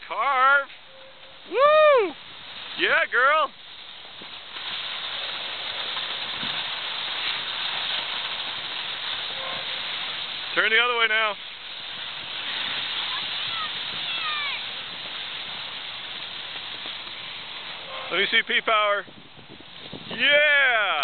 carve. Woo! Yeah, girl. Turn the other way now. Let me see P-Power. Yeah!